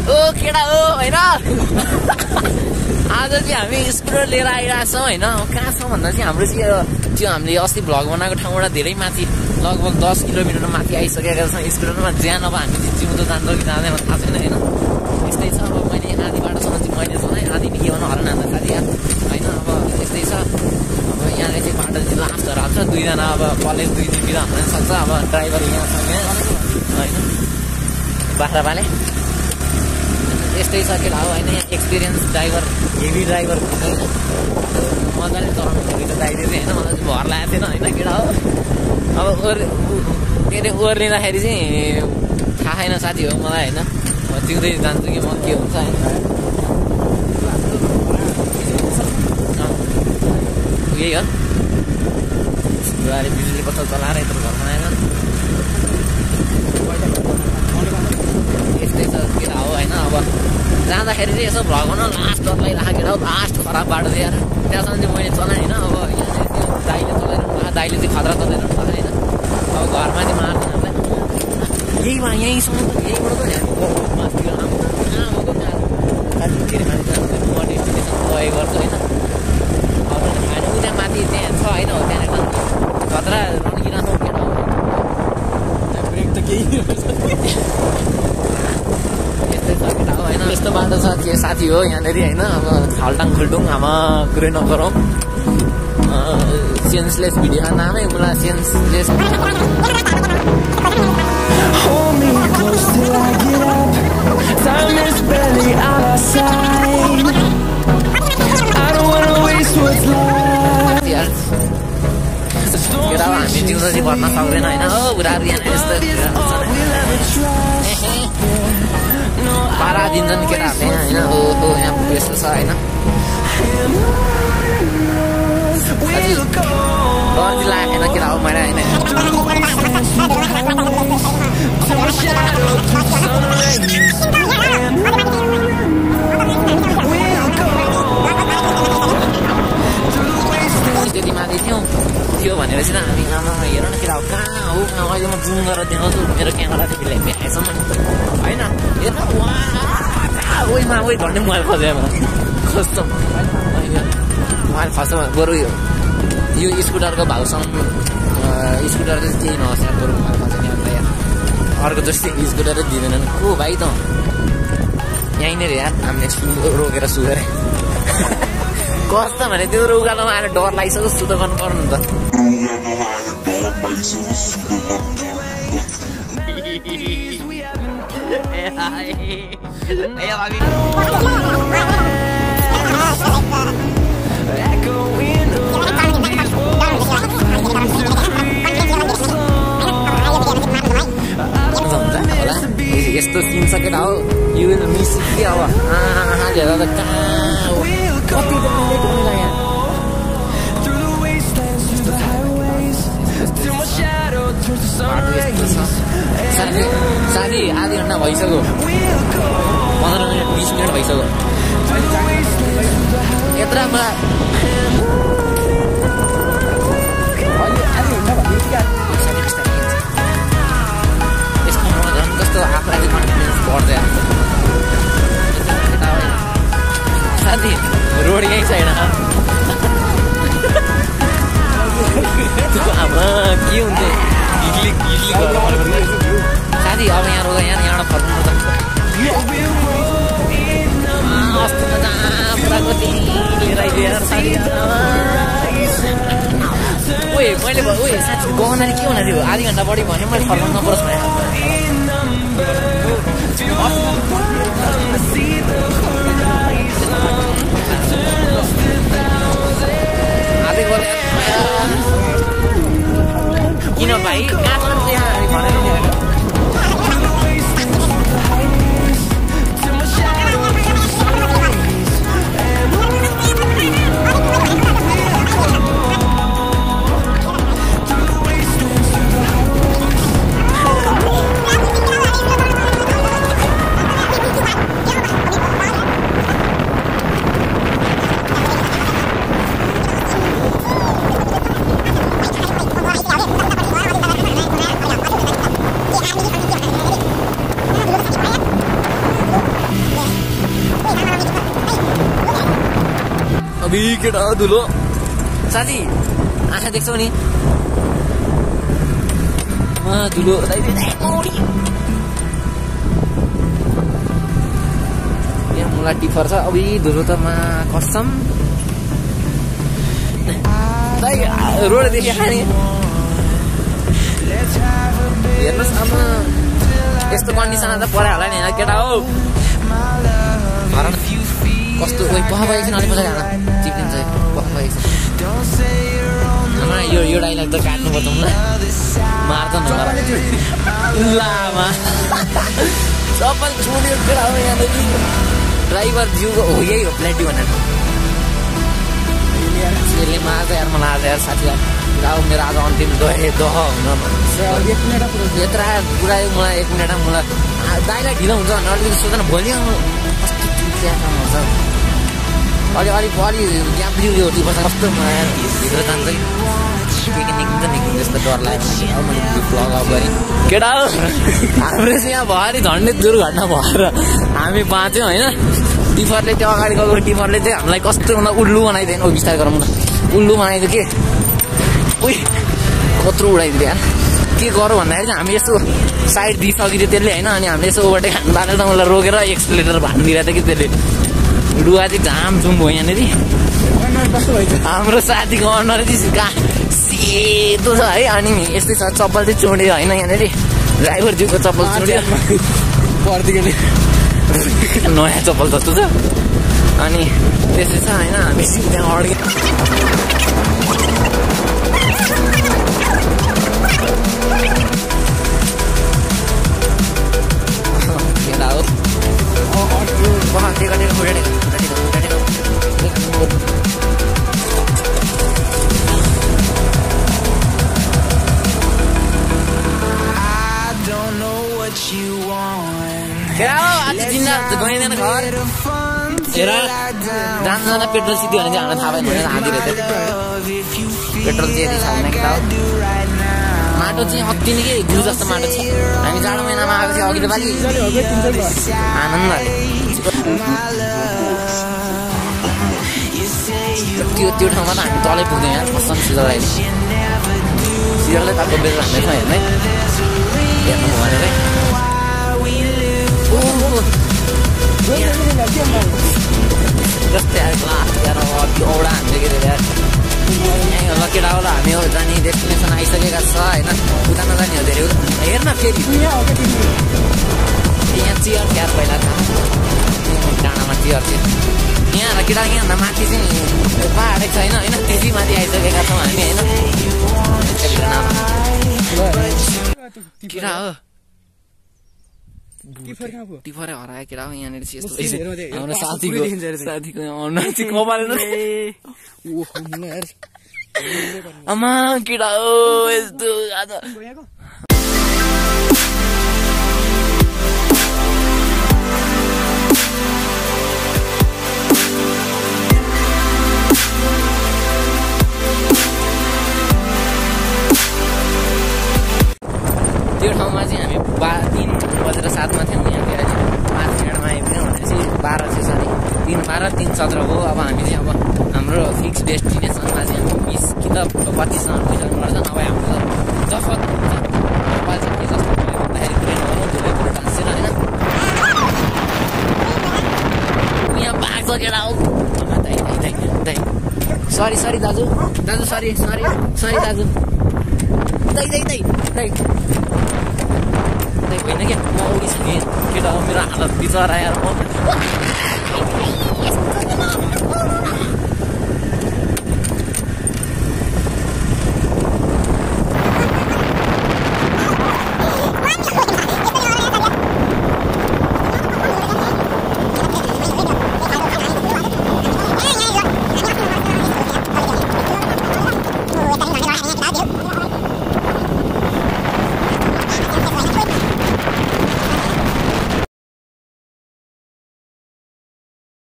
ओ केटा हो होइन आज चाहिँ हामी स्कुटर लिएर आइरहेको छौँ होइन कहाँ छ भन्दा चाहिँ हाम्रो चाहिँ त्यो हामीले अस्ति भ्लग बनाएको ठाउँबाट धेरै माथि लगभग 10 किलोमिटर माथि आइसकेका छौँ स्कुटरमा ज्यान अब हामी चाहिँ जिउँदो जान्छ कि जाँदैन थाहा छैन होइन यस्तै छ अब मैले आधी बाटोसम्म चाहिँ मैले चलाएँ आधी के भन्नु हरान हान्दा खालि यार होइन अब यस्तै छ अब यहाँले चाहिँ बाटो चाहिँ लास्टहरू हाल्छ दुईजना अब कलेज 2 दिन बिदा हुन सक्छ अब ड्राइभर यहाँ छ होइन बाख्रा पाले यस्तै छ केटा हो होइन यहाँ एक्सपिरियन्स ड्राइभर हेभी ड्राइभर होइन मजाले चलाउनु खोजेको दाइले चाहिँ होइन मलाई चाहिँ भर लागेको थिएन होइन केटा हो अब के अरे ओर्लिँदाखेरि चाहिँ थाहा छैन साथी हो मलाई होइन जिउँदै जान्छु कि म के हुन्छ होइन यही हो बुढाले बिजुली पसल चलाएर यत्रो घरमा आएर यस्तै छ केटा हो होइन अब जाँदाखेरि चाहिँ यसो भ्लग बनाउन लास्ट डर लागिरहेको केटा हो लास्ट खराब बाटो थियो यार त्यहाँसम्म चाहिँ मैले चलाएँ होइन अब यहाँ चाहिँ त्यो दाइले चलाएर दाइले चाहिँ खतरा चलाएर होइन अब घरमा चाहिँ मार्दैन हामीलाई यही वा यहीँसम्म त यहीँबाट त मासतिर आमाको फेरि मान्छे मोटिभेसन गए गर्छु होइन अब होइन उता माथि त्यहाँ छ होइन हो त्यहाँनिर खतरा रन्किरहेको केटा हो ब्रेक त केही यस्तै छ केटा हो होइन यस्तो बाटो छ के साथी हो यहाँनिर होइन अब खाल्टाङ खुल्टुङ आमा कुरै नगरौँ सेन्सलेस भिडियो नामै मलाई senseless Hold me close till I get up. Time is barely on our side. I don't wanna waste what's left. केटा हामी जिउँदो चाहिँ भर्न सक्दैन होइन हो बुढाहरू यहाँनिर यस्तो पारा दिन्छन् केटाहरूले होइन हो हो यहाँ यस्तो छ होइन डर चाहिँ लागेन केटा हो मैले होइन त्यति माथि थियो भनेर चाहिँ हामी आमा हेर न केटा हो कहाँ हो अहिले म जुम गरेर देखाउँछु मेरो क्यामेरा चाहिँ त्यसले भ्याएसम्म होइन हेर ओइमा ओइ भन्ने मोबाइल खोजेँ म खोज्छौँ मोबाइल खस्छ बरु यो स्कुटरको भाउसँग स्कुटर चाहिँ केही नहोस् यहाँ बरु मोबाइल खस्छ नि अन्त यहाँ अर्को जस्तै स्कुटरै दिँदैनन् को भाइ त यहीँनिर यार हामीले रोकेर सुगेर कस्तो भने त्यो उकालोमा आएर डर लागिसक्यो सुतो गर्नु पर्नु नि त यस्तो सिन छ केटा हो यु विल मिस के अब हेर त कहाँ हो कति साथी आधी घन्टा भइसक्यो 15 मिनट 20 मिनट भइसक्यो यत्रमा यसको म झन् कस्तो आफूलाई चाहिँ कन्फिडेन्स बढ्दै साथी रोड यहीँ छैन आमा के हुन्छ गिली साथी अब यहाँ रोग यहाँबाट फर्नु त अस्ति त पुरा कति लिएर आइदियो साथी ओए मैले ओए साथी गहनाले के हुना थियो आधी घन्टा बढी भन्यो मैले फर्काउनु नपरोस् भने किन भाइ कहाँ भनेर केटा धुलो साथी आँखा देख्छौ नि धुलो यहाँ मुला टिफर छ अब धुलो त कसम रोडदेखि खाने हेर्नुहोस् अब यस्तो कन्डिसन त पढाइ होला नि होइन केटा हो कस्तो पख पाइएको छ अलिक पछि खाना चिप्लिन्छ पख पाइएको छ यो डाइलग त काट्नुपर्छ ल मार्छ न लामा चप्पल छोड्यो केटा हो यहाँदेखि ड्राइभर जिउको हो यही हो प्लेटी भनेर यसले मार्छ यार मलाई आज यार साथीलाई गाउँ मेरो आज अन्तिम दह हुन यत्र पुऱ्यायो मलाई 1 मिनटमा मलाई डाइलग ढिलो हुन्छ भने अलिकति सोच्दैन भोलि कस्तो चिया हुन्छ अलि ग्याप लियो टिपर्छ कस्तो भित्र जान्छ के निक्लिन्छ जस्तो डर लाग्यो मैले ब्लग अफ गरेँ केटा हो हाम्रो चाहिँ यहाँ भरि झन्डै दुर्घटना भएर हामी बाँच्यौँ होइन टिफरले त्यो अगाडि गएको टिफरले चाहिँ हामीलाई कस्तो भन्दा उल्लु बनाइदिएन बिस्तार गरौँ न उल्लु बनाइदियो के उही कत्रो उडाइदियो यार के गरौँ भन्दाखेरि चाहिँ हामी यस्तो साइड दिइसकिदियो त्यसले होइन अनि हामीले यसो ओभरटेक हान्नु बालेर त मलाई रोकेर एक्सलेटर भानिदिरहेको थियो कि त्यसले डुवा चाहिँ झाम जुम भयो यहाँनिर हाम्रो साथीको अनुहार चाहिँ सेतो छ है अनि यस्तै छ चप्पल चाहिँ चुड्यो होइन यहाँनिर ड्राइभर जिउको चप्पल चुड्यो पर्दिकेले नयाँ चप्पल जस्तो छ अनि त्यसै छ होइन हामी त्यहाँ अड्क्यो केटा हो आज जिन्दा गइँदैन घर हेर जाँदा पेट्रोल सिद्धि भने चाहिँ हामीलाई थाहा भएन भने हाल्दै रहेछ पेट्रोल चाहिँ यति छैन केटा हो माटो चाहिँ अति नै के घिउ जस्तो माटो छ हामी जाडो महिनामा आएको थियो अघिल्लो पालि आनन्दले त्यो ठाउँमा त हामी तलै पुग्थ्यौँ यहाँ कसम सिजरलाई सिजरलाई ताको बेर हान्दैछ हेर्ने हेर्नु भनेर जस्तै औडा हामीले के अरे यहीँ केटा होला हामी जाने डेस्टिनेसन आइसकेका छ होइन उता नजाने हो धेरै हेर्न फेरि यहाँ चियर क्यार पहिला डाँडामा चियर थियो यहाँ केटा यहाँ माथि चाहिँ पहाडै छैन होइन त्यति माथि आइसकेका छौँ हामी होइन केटा हो टिफरै हरायो केटा हो यहाँनिर चाहिँ यस्तो हाम्रो साथीको अनुहार चाहिँ कपालेर आमा केटा हो यस्तो आज त्यो ठाउँमा चाहिँ हामी 3:07 थियौँ यहाँ फेरि 5 मिनटमा आइपुग्यौँ भनेपछि 3:17 हो अब हामी चाहिँ अब हाम्रो फिक्स डेस्टिनेसनमा चाहिँ 20 कि त 25 पुगिसक्नुपर्छ नभए हाम्रो त जफत नेपाल चाहिँ के जस्तो भयो भन्दाखेरि ट्रेन हो धुलैपुर टाँसेर होइन यहाँ भाग छ केटा हो सरी दाजु सरी दाजु होइन क्या म उडिसकेँ केटा हो मेरो हालत बिचरा यार